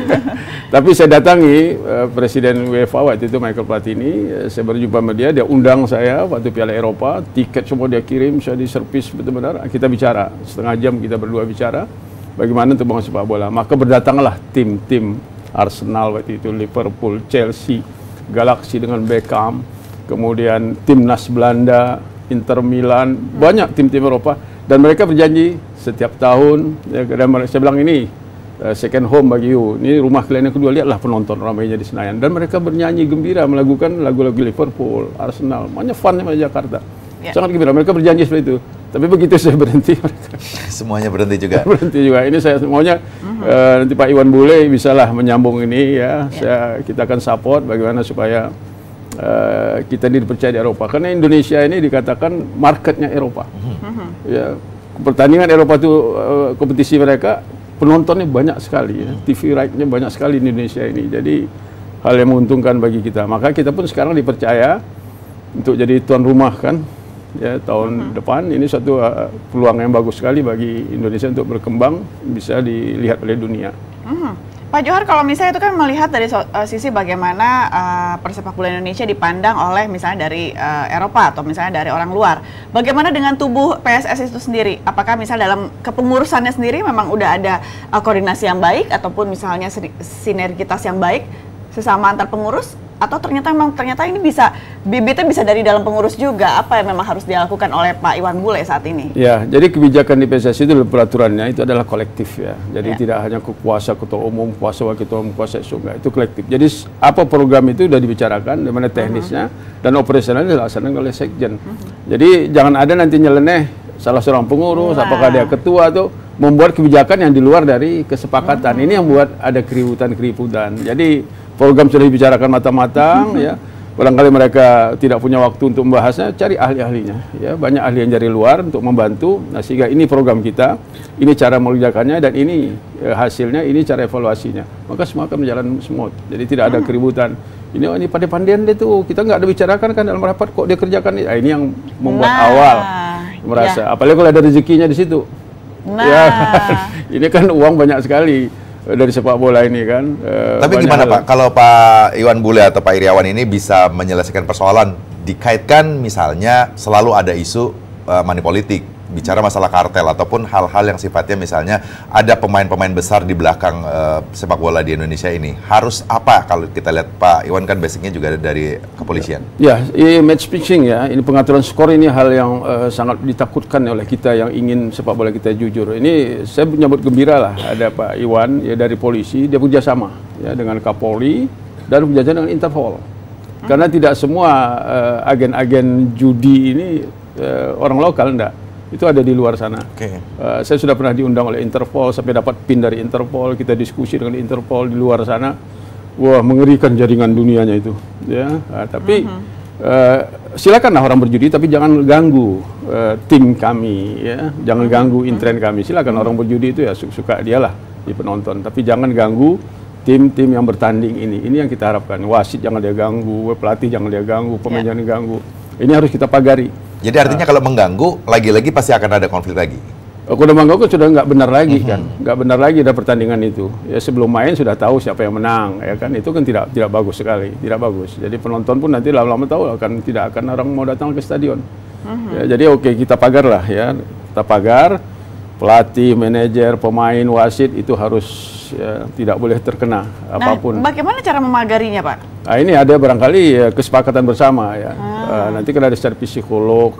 Tapi saya datangi Presiden UEFA waktu itu Michael Platini, saya berjumpa sama dia undang saya waktu Piala Eropa, tiket semua dia kirim, saya diservis benar-benar, kita bicara, setengah jam kita berdua bicara, bagaimana untuk bangun sepak bola. Maka berdatanglah tim-tim Arsenal waktu itu, Liverpool, Chelsea, Galaxy dengan Beckham, kemudian timnas Belanda, Inter Milan, banyak tim-tim Eropa, dan mereka berjanji setiap tahun, ya, dan saya bilang ini second home bagi you, ini rumah kalian yang kedua, lihatlah penonton ramainya di Senayan, dan mereka bernyanyi gembira melakukan lagu-lagu Liverpool, Arsenal, banyak fun di Jakarta, sangat gembira, mereka berjanji seperti itu. Tapi begitu saya berhenti, semuanya berhenti juga. Berhenti juga. Ini saya maunya nanti Pak Iwan Bule bisalah menyambung ini ya. Kita akan support bagaimana supaya kita dipercaya di Eropa. Karena Indonesia ini dikatakan marketnya Eropa. Ya, pertandingan Eropa itu kompetisi mereka penontonnya banyak sekali. Ya. TV right-nya banyak sekali di Indonesia ini. Jadi hal yang menguntungkan bagi kita. Maka kita pun sekarang dipercaya untuk jadi tuan rumah kan. Ya, tahun depan ini satu peluang yang bagus sekali bagi Indonesia untuk berkembang, bisa dilihat oleh dunia. Pak Johar, kalau misalnya itu kan melihat dari sisi bagaimana persepak bola Indonesia dipandang oleh misalnya dari Eropa atau misalnya dari orang luar. Bagaimana dengan tubuh PSSI itu sendiri? Apakah misalnya dalam kepengurusannya sendiri memang udah ada koordinasi yang baik ataupun misalnya sinergitas yang baik sesama antar pengurus? Atau ternyata ini bisa bibitnya bisa dari dalam pengurus juga, apa yang memang harus dilakukan oleh Pak Iwan Bule saat ini? Ya, jadi kebijakan di PSSI itu peraturannya itu adalah kolektif ya. Jadi tidak hanya kuasa ketua umum, kuasa wakil ketua umum, kuasa SU, enggak, itu kolektif. Jadi apa program itu sudah dibicarakan, di mana teknisnya dan operasionalnya dilaksanakan oleh sekjen. Jadi jangan ada nanti nyeleneh salah seorang pengurus, apakah dia ketua atau membuat kebijakan yang di luar dari kesepakatan. Ini yang buat ada keributan. Jadi program sudah dibicarakan matang-matang, ya. Barangkali mereka tidak punya waktu untuk membahasnya, cari ahli-ahlinya. Ya, banyak ahli yang dari luar untuk membantu. Nah, sehingga ini program kita, ini cara mengerjakannya dan ini hasilnya, ini cara evaluasinya. Maka semua akan berjalan smooth. Jadi tidak ada keributan. Ini pandai-pandaian dia tuh, kita nggak ada bicarakan kan dalam rapat kok dia kerjakan. Nah, ini yang membuat awal merasa. Apalagi kalau ada rezekinya di situ. Ya, ini kan uang banyak sekali dari sepak bola ini kan. Tapi gimana Pak, kalau Pak Iwan Bule atau Pak Iriawan ini bisa menyelesaikan persoalan, dikaitkan misalnya selalu ada isu money politik, bicara masalah kartel ataupun hal-hal yang sifatnya misalnya ada pemain-pemain besar di belakang sepak bola di Indonesia ini. Harus apa kalau kita lihat Pak Iwan kan basicnya juga dari kepolisian. Ya, ini match fixing ya, ini pengaturan skor ini hal yang sangat ditakutkan oleh kita yang ingin sepak bola kita jujur. Ini saya menyambut gembira lah ada Pak Iwan ya dari polisi, dia bekerjasama ya dengan Kapolri dan bekerjasama dengan Interpol. Karena tidak semua agen-agen judi ini orang lokal, enggak. Itu ada di luar sana. Saya sudah pernah diundang oleh Interpol, sampai dapat PIN dari Interpol, kita diskusi dengan Interpol di luar sana. Wah, mengerikan jaringan dunianya itu. Ya, tapi silakanlah orang berjudi, tapi jangan ganggu tim kami, ya. Jangan ganggu intern kami. Silakan orang berjudi itu ya suka dialah di penonton, tapi jangan ganggu tim-tim yang bertanding ini. Ini yang kita harapkan. Wasit jangan dia ganggu, pelatih jangan dia ganggu, pemain jangan diganggu. Ini harus kita pagari. Jadi artinya kalau mengganggu, lagi-lagi pasti akan ada konflik lagi. Kalau mengganggu sudah nggak benar lagi kan, nggak benar lagi ada pertandingan itu. Ya sebelum main sudah tahu siapa yang menang, ya kan itu kan tidak bagus sekali, tidak bagus. Jadi penonton pun nanti lama-lama tahu tidak akan orang mau datang ke stadion. Ya, jadi oke, kita pagar lah ya, kita pagar. Pelatih, manajer, pemain, wasit itu harus ya, tidak boleh terkena apapun. Bagaimana cara memagarinya, Pak? Nah, ini ada barangkali ya, kesepakatan bersama ya. Nanti kan ada secara psikolog,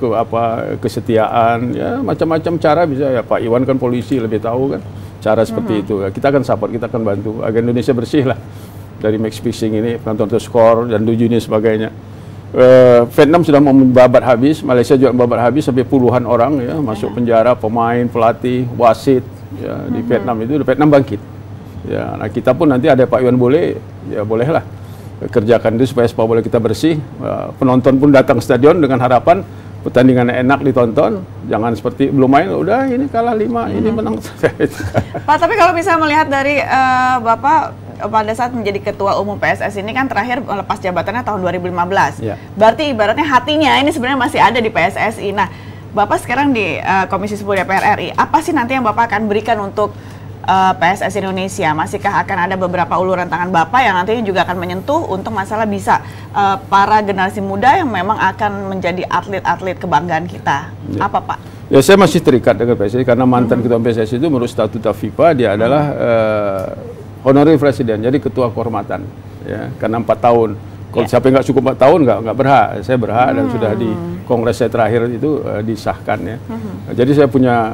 kesetiaan, ya macam-macam cara bisa ya. Pak Iwan kan polisi lebih tahu kan cara seperti itu. Kita akan support, kita akan bantu agar Indonesia bersih lah dari match fixing ini, penonton skor dan tujuh ini sebagainya. Vietnam sudah membabat habis, Malaysia juga membabat habis sampai puluhan orang ya masuk penjara, pemain, pelatih, wasit ya, di Vietnam itu Vietnam bangkit. Ya, nah kita pun nanti ada Pak Iwan Bule, ya bolehlah kerjakan itu supaya sepak bola kita bersih. Penonton pun datang ke stadion dengan harapan pertandingan enak ditonton, jangan seperti belum main udah ini kalah 5, ini menang. Pak, tapi kalau bisa melihat dari Bapak pada saat menjadi ketua umum PSSI ini kan terakhir lepas jabatannya tahun 2015. Ya. Berarti ibaratnya hatinya ini sebenarnya masih ada di PSSI. Nah, Bapak sekarang di Komisi 10 DPR RI, apa sih nanti yang Bapak akan berikan untuk PSSI Indonesia? Masihkah akan ada beberapa uluran tangan Bapak yang nantinya juga akan menyentuh untuk masalah bisa para generasi muda yang memang akan menjadi atlet-atlet kebanggaan kita? Ya. Apa Pak? Ya, saya masih terikat dengan PSSI karena mantan ketua PSSI itu menurut statuta FIFA dia adalah honorary presiden, jadi ketua kehormatan, ya, karena 4 tahun. Kalau siapa yang nggak cukup 4 tahun nggak berhak. Saya berhak dan sudah di kongres saya terakhir itu disahkan ya. Jadi saya punya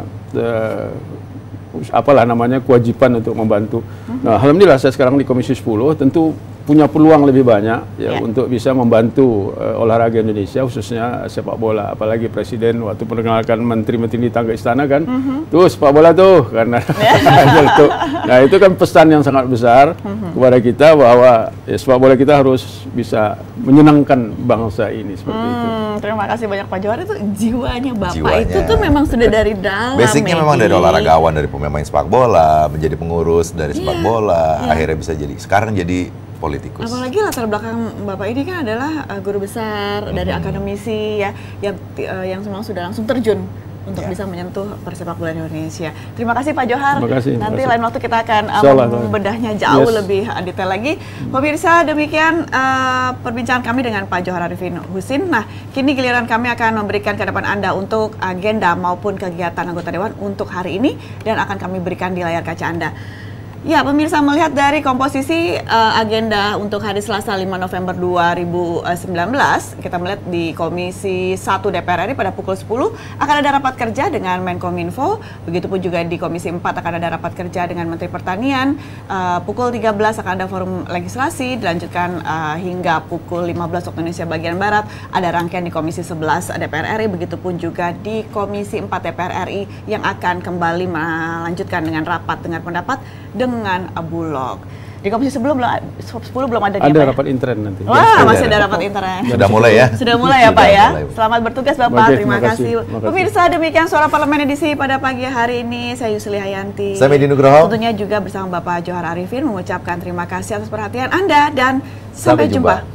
apalah namanya kewajiban untuk membantu. Nah, alhamdulillah saya sekarang di Komisi 10 tentu punya peluang lebih banyak ya untuk bisa membantu olahraga Indonesia, khususnya sepak bola. Apalagi Presiden waktu perkenalkan menteri-menteri di tangga istana kan, tuh sepak bola tuh karena nah itu kan pesan yang sangat besar kepada kita bahwa sepak bola kita harus bisa menyenangkan bangsa ini seperti itu. Terima kasih banyak Pak Johar, itu jiwanya Bapak itu tuh memang sudah dari dalam. Basicnya memang dari olahragawan, dari pemain sepak bola, menjadi pengurus dari sepak bola, akhirnya bisa jadi sekarang jadi politikus. Apalagi latar belakang Bapak ini kan adalah guru besar dari akademisi ya, yang memang sudah langsung terjun untuk bisa menyentuh persepak bola Indonesia. Terima kasih Pak Johar. Nanti lain waktu kita akan membedahnya jauh lebih detail lagi. Pemirsa, demikian perbincangan kami dengan Pak Johar Arifin Husin. Nah, kini giliran kami akan memberikan ke depan Anda untuk agenda maupun kegiatan anggota Dewan untuk hari ini dan akan kami berikan di layar kaca Anda. Ya, pemirsa, melihat dari komposisi agenda untuk hari Selasa 5 November 2019, kita melihat di Komisi 1 DPR RI pada pukul 10 akan ada rapat kerja dengan Menkominfo, begitupun juga di Komisi 4 akan ada rapat kerja dengan Menteri Pertanian, pukul 13 akan ada forum legislasi, dilanjutkan hingga pukul 15 waktu Indonesia bagian Barat, ada rangkaian di Komisi 11 DPR RI, begitupun juga di Komisi 4 DPR RI yang akan kembali melanjutkan dengan rapat dengar pendapat dengan Bulog. Di Komisi 10 belum ada nih, ada rapat intern nanti. Wah, masih ada rapat intern. Sudah mulai ya? Sudah mulai ya Pak ya? Selamat bertugas Bapak, terima kasih. Pemirsa, demikian Suara Parlemen edisi pada pagi hari ini. Saya Yusli Hayanti. Saya Medi Nugroho. Tentunya juga bersama Bapak Johar Arifin mengucapkan terima kasih atas perhatian Anda dan sampai jumpa.